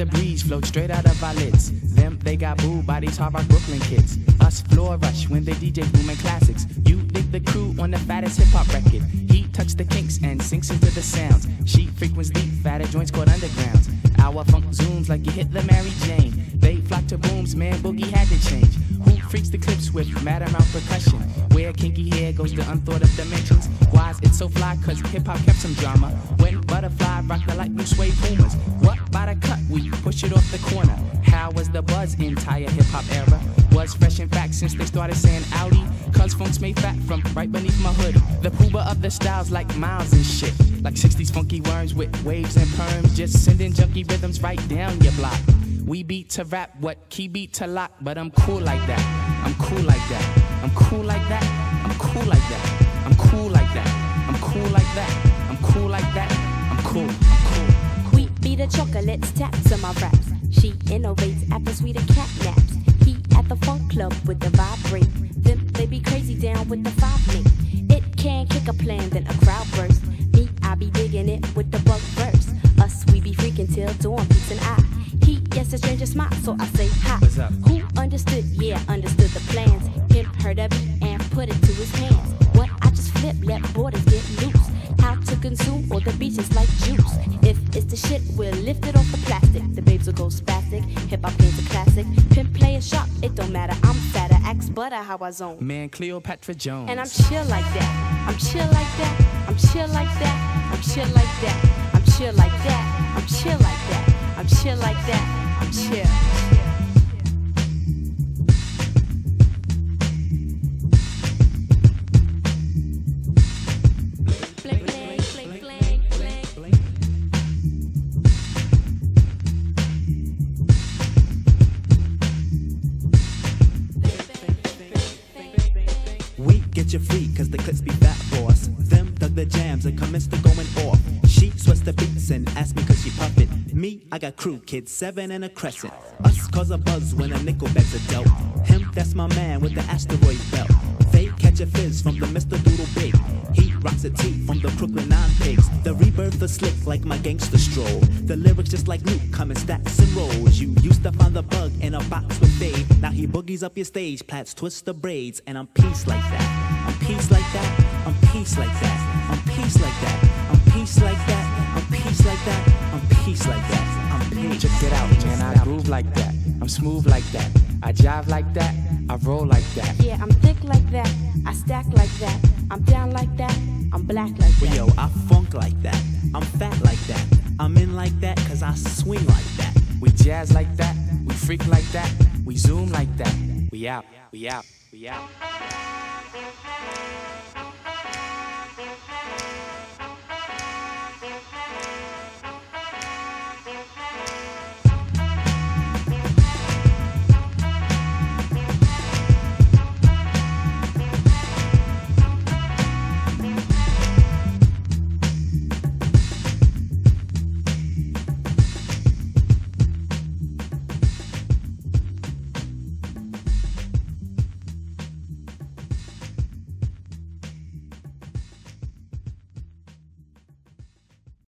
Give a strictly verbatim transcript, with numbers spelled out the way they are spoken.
the breeze, float straight out of our lids. Them, they got booed by these hard rock Brooklyn kids. Us floor rush when they D J booming classics. You dig the crew on the fattest hip hop record. He tucks the kinks and sinks into the sounds. She frequents deep, fatter joints called undergrounds. Our funk zooms like you hit the Mary Jane. They flock to booms, man, Boogie had to change. Who freaks the clips with mad amount percussion? Where kinky hair goes to unthought of dimensions. Why is it so fly? Cause hip-hop kept some drama. When Butterfly rocked the light blue suede Pumas. What by the cut? We push it off the corner. How was the buzz entire hip-hop era? Was fresh in fact since they started saying Audi. Cause funk's made fat from right beneath my hood. The pooba of the styles like Miles and shit. Like sixties funky worms with waves and perms. Just sending junky rhythms right down your block. We beat to rap, what key beat to lock. But I'm cool like that, I'm cool like that. I'm cool like that, I'm cool like that. I'm cool like that, I'm cool like that. I'm cool like that, I'm cool, I'm cool. We beat the chocolates, taps on my raps. She innovates after sweeter cat naps. He at the funk club with the vibrate. Them they be crazy down with the five link. It can kick a plan, then a crowd burst. Me, I be digging it with the bug verse. Us, we be freaking till dawn beats an eye. He gets a stranger smile, so I say hi. What's up? Who understood? Yeah, understood the plans. Him heard of it and put it to his hands. What I just flip, let borders get loose. How to consume all the beaches like juice. If it's the shit, we'll lift it off the plastic. The babes will go spastic. Hip hop game's a classic. Pimp player sharp, it don't matter. I'm fatter, axe butter how I zone. Man, Cleopatra Jones. And I'm chill like that. I'm chill like that. I'm chill like that. I'm chill like that. I'm chill like that. I'm chill like that. I'm chill like that. I'm chill. We get you free cause the clips be fat boss. Them dug the jams and commenced to going off. She sweats the beats and asked me cause she puff it. Me, I got crew kids, seven and a crescent. Us cause a buzz when a nickel bags are dealt. Him, that's my man with the asteroid belt. They catch a fizz from the Mister Doodle Big. He rocks a tee from the Crooklyn Nine Pigs. The rebirth is slick like my gangster stroll. The lyrics just like Luke, come in stacks and rolls. You used to find the bug in a box with Dave. Now he boogies up your stage, plats twist the braids. And I'm peace like that, I'm peace like that, I'm peace like that, I'm peace like that, I'm peace like that, I'm peace like that, I'm peace like that, I'm peace. Check it out, man, I groove like that. I'm smooth like that. I jive like that. I roll like that. Yeah, I'm thick like that. I stack like that. I'm down like that. I'm black like that. Yo, I funk like that. I'm fat like that. I'm in like that cause I swing like that. We jazz like that. We freak like that. We zoom like that. We out, we out, we out.